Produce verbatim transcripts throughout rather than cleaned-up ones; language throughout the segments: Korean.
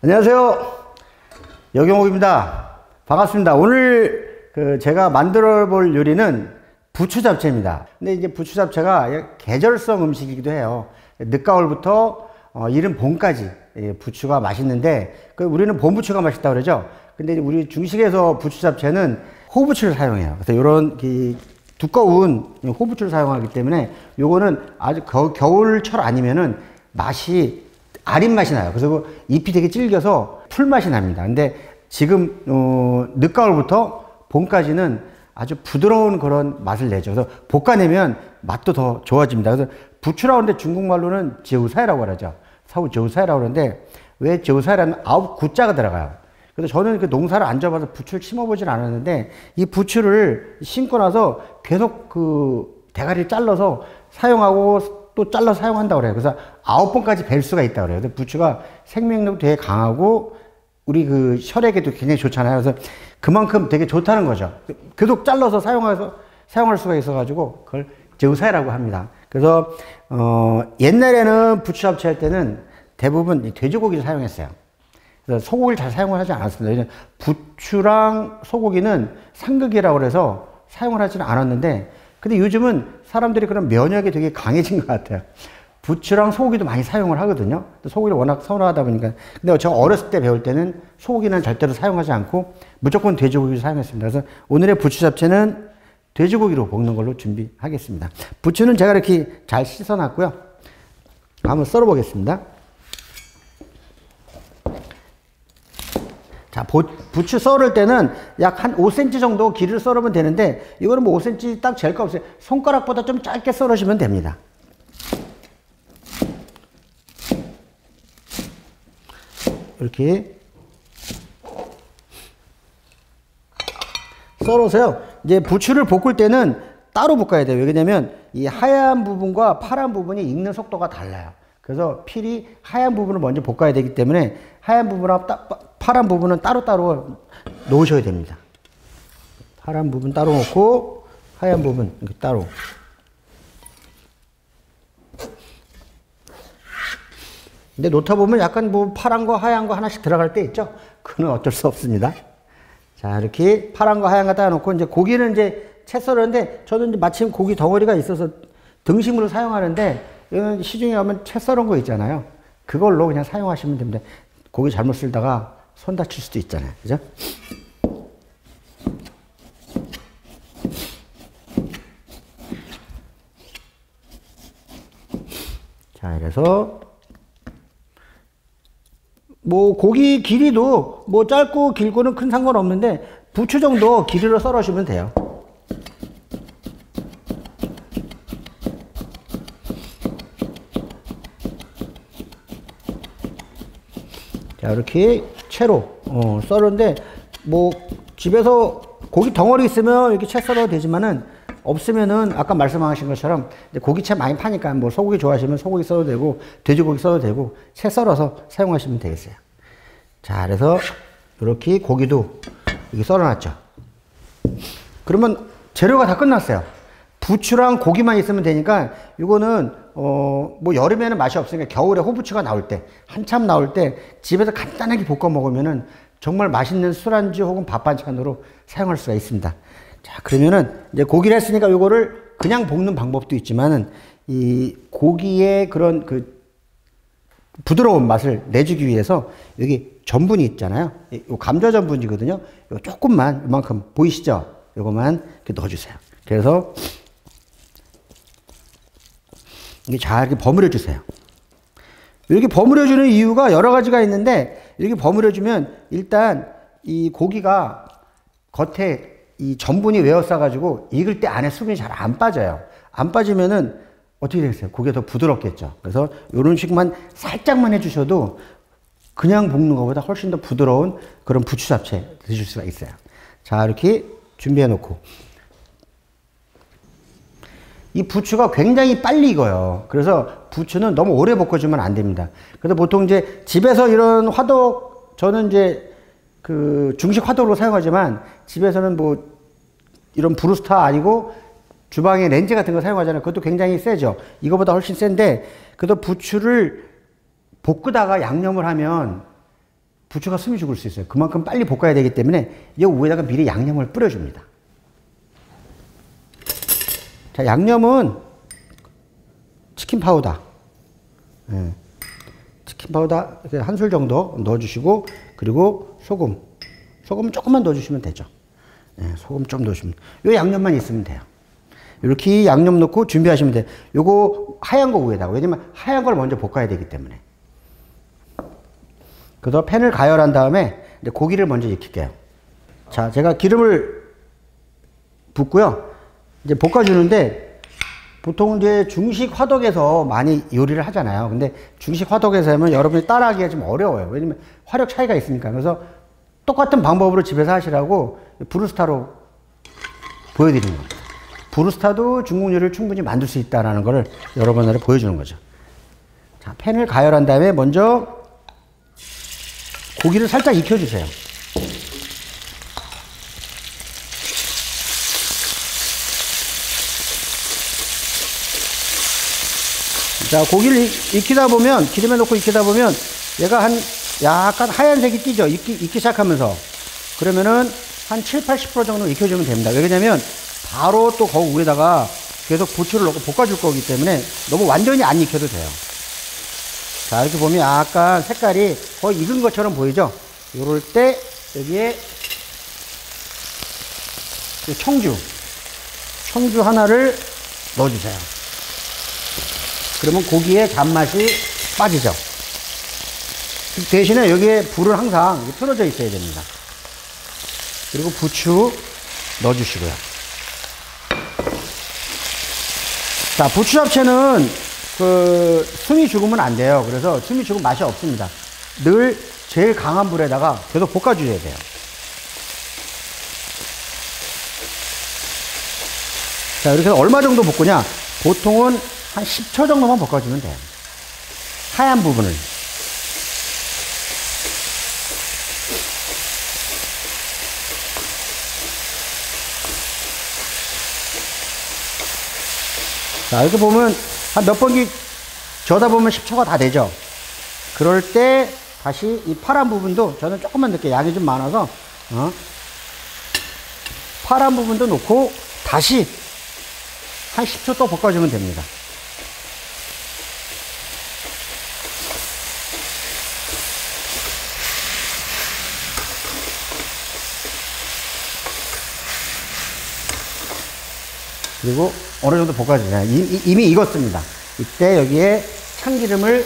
안녕하세요. 여경옥입니다. 반갑습니다. 오늘 그 제가 만들어 볼 요리는 부추 잡채입니다. 근데 이제 부추 잡채가 계절성 음식이기도 해요. 늦가을부터 어, 이른 봄까지 예, 부추가 맛있는데 그 우리는 봄부추가 맛있다고 그러죠. 근데 우리 중식에서 부추 잡채는 호부추를 사용해요. 그래서 이런 이 두꺼운 호부추를 사용하기 때문에 요거는 아주 겨, 겨울철 아니면은 맛이 아린 맛이 나요. 그래서 그 잎이 되게 질겨서 풀 맛이 납니다. 근데 지금 어, 늦가을부터 봄까지는 아주 부드러운 그런 맛을 내죠. 그래서 볶아내면 맛도 더 좋아집니다. 그래서 부추라고 하는데 중국말로는 제우사이라고 그러죠. 사우 제우사이라고 그러는데 왜 제우사이라는 아홉 구자가 들어가요. 그래서 저는 그 농사를 안 접어서 부추를 심어보진 않았는데 이 부추를 심고 나서 계속 그 대가리를 잘라서 사용하고 또 잘라서 사용한다고 그래요. 그래서 아홉 번까지 뵐 수가 있다고 그래요. 그래서 부추가 생명력도 되게 강하고 우리 그 혈액에도 굉장히 좋잖아요. 그래서 그만큼 되게 좋다는 거죠. 계속 잘라서 사용해서 사용할 수가 있어가지고 그걸 제우사이라고 합니다. 그래서 어 옛날에는 부추 잡채 할 때는 대부분 돼지고기를 사용했어요. 그래서 소고기를 잘 사용을 하지 않았습니다. 부추랑 소고기는 상극이라고 그래서 사용을 하지는 않았는데, 근데 요즘은 사람들이 그런 면역이 되게 강해진 것 같아요. 부추랑 소고기도 많이 사용을 하거든요. 소고기를 워낙 선호하다 보니까. 근데 제가 어렸을 때 배울 때는 소고기는 절대로 사용하지 않고 무조건 돼지고기를 사용했습니다. 그래서 오늘의 부추 잡채는 돼지고기로 볶는 걸로 준비하겠습니다. 부추는 제가 이렇게 잘 씻어 놨고요. 한번 썰어 보겠습니다. 자, 부추 썰을 때는 약 한 오 센티미터 정도 길이를 썰으면 되는데, 이거는 뭐 오 센티미터 딱 잴 거 없어요. 손가락보다 좀 짧게 썰으시면 됩니다. 이렇게 썰어서요. 이제 부추를 볶을 때는 따로 볶아야 돼요. 왜냐면 이 하얀 부분과 파란 부분이 익는 속도가 달라요. 그래서 필히 하얀 부분을 먼저 볶아야 되기 때문에 하얀 부분하고 따, 파란 부분은 따로따로 놓으셔야 됩니다. 파란 부분 따로 놓고 하얀 부분 이렇게 따로. 근데 놓다 보면 약간 뭐 파란 거 하얀 거 하나씩 들어갈 때 있죠? 그건 어쩔 수 없습니다. 자, 이렇게 파란 거 하얀 거 따라 놓고 이제 고기는 이제 채 썰었는데, 저는 이제 마침 고기 덩어리가 있어서 등심으로 사용하는데, 이건 시중에 가면 채 썰은 거 있잖아요. 그걸로 그냥 사용하시면 됩니다. 고기 잘못 쓸다가 손 다칠 수도 있잖아요. 그죠? 자, 이래서 뭐 고기 길이도 뭐 짧고 길고는 큰 상관없는데 부추 정도 길이로 썰으시면 돼요. 자, 이렇게 채로 어, 썰었는데, 뭐 집에서 고기 덩어리 있으면 이렇게 채 썰어도 되지만은 없으면은 아까 말씀하신 것처럼 고기채 많이 파니까 뭐 소고기 좋아하시면 소고기 써도 되고 돼지고기 써도 되고 채 썰어서 사용하시면 되겠어요. 자, 그래서 이렇게 고기도 이렇게 썰어놨죠. 그러면 재료가 다 끝났어요. 부추랑 고기만 있으면 되니까 이거는 어 뭐 여름에는 맛이 없으니까 겨울에 호부추가 나올 때, 한참 나올 때 집에서 간단하게 볶아 먹으면은 정말 맛있는 술안주 혹은 밥 반찬으로 사용할 수가 있습니다. 자, 그러면은 이제 고기를 했으니까 이거를 그냥 볶는 방법도 있지만은 이 고기의 그런 그 부드러운 맛을 내주기 위해서 여기 전분이 있잖아요. 이 감자 전분이거든요. 이거 조금만, 이만큼 보이시죠? 이거만 이렇게 넣어주세요. 그래서 이게 잘 이렇게 버무려 주세요. 이렇게 버무려 주는 이유가 여러 가지가 있는데, 이렇게 버무려 주면 일단 이 고기가 겉에 이 전분이 외워싸 가지고 익을 때 안에 수분이 잘 안 빠져요. 안 빠지면은 어떻게 되겠어요? 고기가 더 부드럽겠죠. 그래서 이런 식만 살짝만 해주셔도 그냥 볶는 것보다 훨씬 더 부드러운 그런 부추 잡채 드실 수가 있어요. 자, 이렇게 준비해 놓고, 이 부추가 굉장히 빨리 익어요. 그래서 부추는 너무 오래 볶아주면 안 됩니다. 그래서 보통 이제 집에서 이런 화덕, 저는 이제 그 중식 화덕으로 사용하지만 집에서는 뭐 이런 브루스타 아니고 주방에 렌즈 같은 거 사용하잖아요. 그것도 굉장히 세죠. 이거보다 훨씬 센데, 그래도 부추를 볶다가 양념을 하면 부추가 숨이 죽을 수 있어요. 그만큼 빨리 볶아야 되기 때문에 이 위에다가 미리 양념을 뿌려줍니다. 자, 양념은 치킨 파우더, 예. 치킨 파우더 한 술 정도 넣어주시고, 그리고 소금, 소금 조금만 넣어주시면 되죠. 예, 소금 좀 넣으시면, 요 양념만 있으면 돼요. 이렇게 양념 넣고 준비하시면 돼요. 요거 하얀 거 위에다가, 왜냐면 하얀 걸 먼저 볶아야 되기 때문에. 그래서 팬을 가열한 다음에 이제 고기를 먼저 익힐게요. 자, 제가 기름을 붓고요. 이제 볶아주는데, 보통 이제 중식 화덕에서 많이 요리를 하잖아요. 근데 중식 화덕에서 하면 여러분이 따라하기가 좀 어려워요. 왜냐면 화력 차이가 있으니까. 그래서 똑같은 방법으로 집에서 하시라고 브루스타로 보여드리는 겁니다. 브루스타도 중국 요리를 충분히 만들 수 있다는 것을 여러분들에 보여주는 거죠. 자, 팬을 가열한 다음에 먼저 고기를 살짝 익혀주세요. 자, 고기를 익히다 보면, 기름에 넣고 익히다 보면 얘가 한 약간 하얀색이 띄죠. 익기, 익기 시작하면서. 그러면은 한 칠, 팔십 퍼센트 정도 익혀주면 됩니다. 왜냐면 바로 또 거기 위에다가 계속 부추를 넣고 볶아줄 거기 때문에 너무 완전히 안 익혀도 돼요. 자, 이렇게 보면 약간 색깔이 거의 익은 것처럼 보이죠? 이럴 때 여기에 청주, 청주 하나를 넣어주세요. 그러면 고기의 단맛이 빠지죠. 대신에 여기에 불은 항상 틀어져 있어야 됩니다. 그리고 부추 넣어주시고요. 자, 부추 잡채는 그 숨이 죽으면 안 돼요. 그래서 숨이 죽으면 맛이 없습니다. 늘 제일 강한 불에다가 계속 볶아주셔야 돼요. 자, 이렇게 해서 얼마 정도 볶으냐? 보통은 한 십 초 정도만 볶아주면 돼요. 하얀 부분을. 자, 이렇게 보면 한 몇 번기 저다 보면 십 초가 다 되죠. 그럴 때 다시 이 파란 부분도 저는 조금만 넣을게요. 양이 좀 많아서 어? 파란 부분도 넣고 다시 한 십 초 또 볶아주면 됩니다. 그리고 어느 정도 볶아주세요. 이미 익었습니다. 이때 여기에 참기름을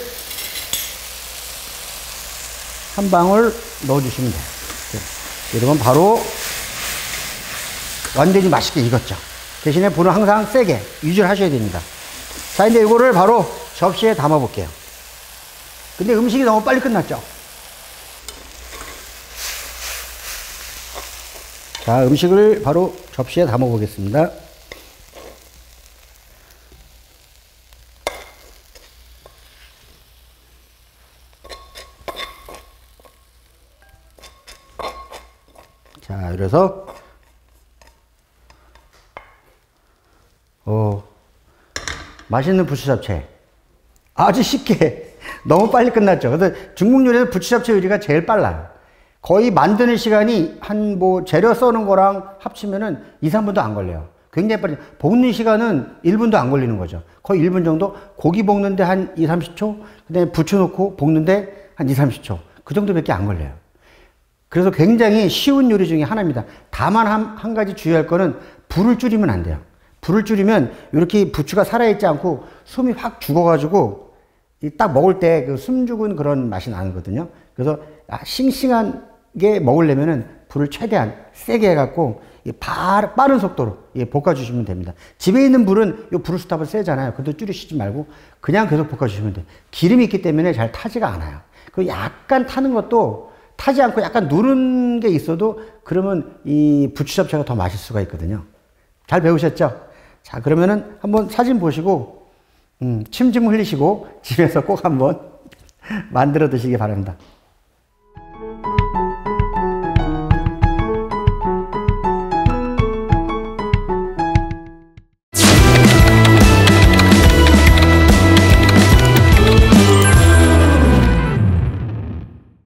한 방울 넣어주시면 돼요. 이러면 바로 완전히 맛있게 익었죠. 대신에 불은 항상 세게 유지를 하셔야 됩니다. 자, 이제 이거를 바로 접시에 담아 볼게요. 근데 음식이 너무 빨리 끝났죠. 자, 음식을 바로 접시에 담아 보겠습니다. 자, 그래서 어, 맛있는 부추 잡채 아주 쉽게 너무 빨리 끝났죠. 그래서 중국 요리에서 부추 잡채 요리가 제일 빨라요. 거의 만드는 시간이 한 뭐 재료 써는 거랑 합치면은 이, 삼 분도 안 걸려요. 굉장히 빨리. 볶는 시간은 일 분도 안 걸리는 거죠. 거의 일 분 정도. 고기 볶는데 한 이, 삼십 초, 그다음에 부추 넣고 볶는데 한 이, 삼십 초. 그 정도밖에 안 걸려요. 그래서 굉장히 쉬운 요리 중에 하나입니다. 다만 한, 한 가지 주의할 거는 불을 줄이면 안 돼요. 불을 줄이면 이렇게 부추가 살아있지 않고 숨이 확 죽어가지고 딱 먹을 때 그 숨 죽은 그런 맛이 나거든요. 그래서 싱싱하게 먹으려면은 불을 최대한 세게 해갖고 빠른 속도로 볶아주시면 됩니다. 집에 있는 불은 이 브루스탑은 세잖아요. 그것도 줄이시지 말고 그냥 계속 볶아주시면 돼요. 기름이 있기 때문에 잘 타지가 않아요. 그 약간 타는 것도 타지 않고 약간 누른 게 있어도 그러면 이 부추 잡채가 더 맛있을 수가 있거든요. 잘 배우셨죠? 자, 그러면은 한번 사진 보시고 음, 침 좀 흘리시고 집에서 꼭 한번 만들어 드시기 바랍니다.